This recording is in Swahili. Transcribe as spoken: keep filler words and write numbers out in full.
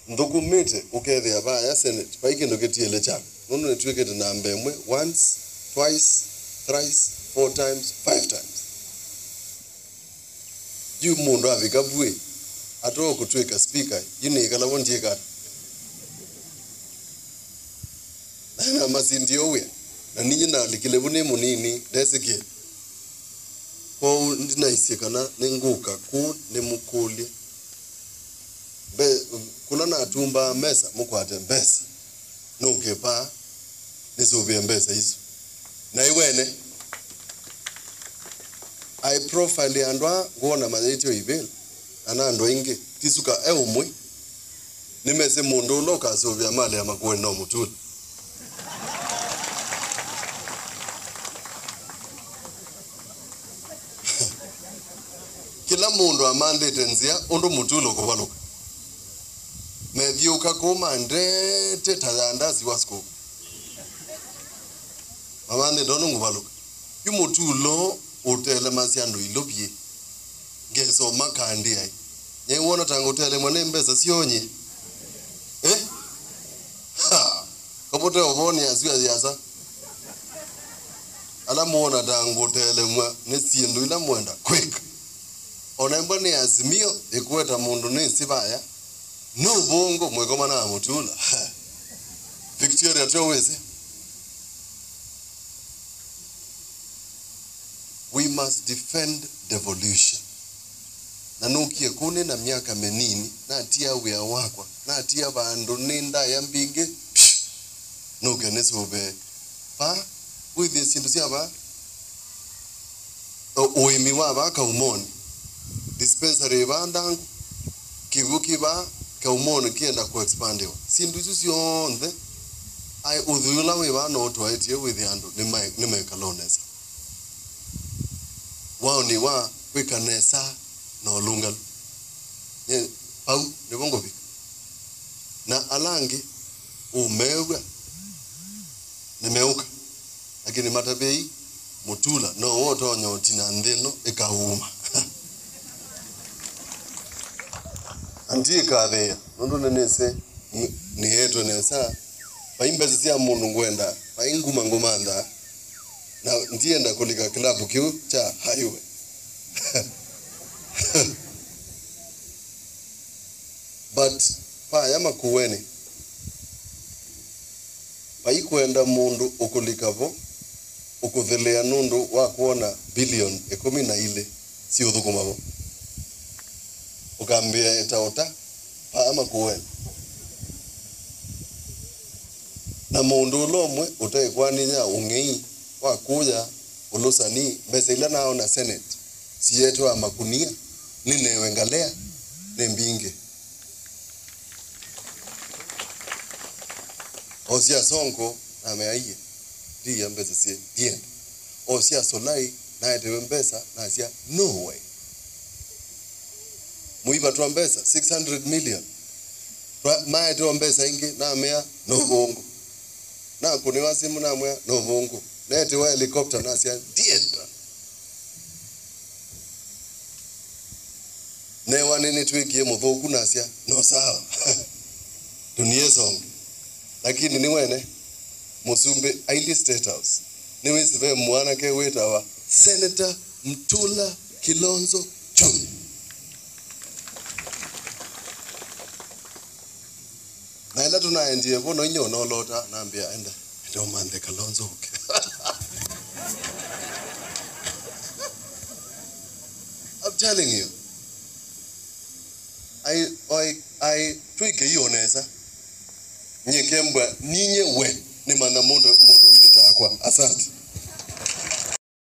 ndokumete ukethe aba ya senate paike ndoketiele chako nono netwekete na mbemwe once twice thrice four times five times you mundu avikabwe ato kutweka speaker yine kala wonje kata na mazindio we na ninyi na likile bune munini desike ko ndina isekana nenguka ku nemukuli be kuna na tumba mesa mukwate mbesa nonkepa nisobye mbesa hizo na iwene I profile andwa ngona mazitio ibel anando inge tisuka eumwe nimese mundu loka sobya mali ya Makueni no Mutula kila mundu amande tenzia ondo Mutula ko baluka mevyuka koma ndete tazandazi wasko amande dono ngubaluka yumutulo utele masiando ilobye ngeso makandi ai nyewona tango tele mwane mbesa sionye eh ha kapote oboni azia yaza ala muona tango tele mwa nesiendo ila mwenda quick onemba ni azimio ekweta mundu ni sibaya no bongo mwegoma na Mutula Victoria Towese. We must defend devolution. Na nukie kune na miaka menini na atia wea wakwa na atia bandu nenda ya mbinge nuke nesobe pa withi sindu siaba oimi waba kaumoni dispensary bandangu kivuki ba kaumoni kienda ku expandiwa sindu sionde ai udhula we ba no to atie withi andu ni mai ni mai kalonesa wao ni wa kwikanesa no lungal ye pau ne bongo bi na alangi umewa nimeuka lakini matabei Mutula no woto nyoti na ndeno ekauma andika there ndo nenese ni yeto nesa paimbe sia mundu ngwenda painguma ngumanda na ndienda kulika klabu kiu cha highway but pa ya Makueni pai kwenda mundu ukulikavo ukuthelea nundu wa kuona billion ekumi na ile si uthukumavo ukambia etaota pa ya Makueni na mundu lomwe utaekwaninya ungei wa kuya ulusani mbese ila nao na senate si yetu wa makunia nine wengalea nembinge osia sonko na meaiye diya mbese siye dienda osia solai na etewe mbesa na asia no way muiba tuwa mbesa six hundred million maa etewa mbesa ingi na mea no bongo na kuniwa simu na mea no bongo nete wa helicopter na asia dienda ne wanene twekie muthoku na asia no sawa dunia song lakini ni wene musumbe aili state house ni wesive mwana ke wetawa Senator Mutula Kilonzo Junior na ila tunaendie bono nyo no lota naambia enda ndo mande Kilonzo okay. I'm telling you I I I twike yonesa nyekembwa ninye we ni mana mundu mundu wili takwa asante.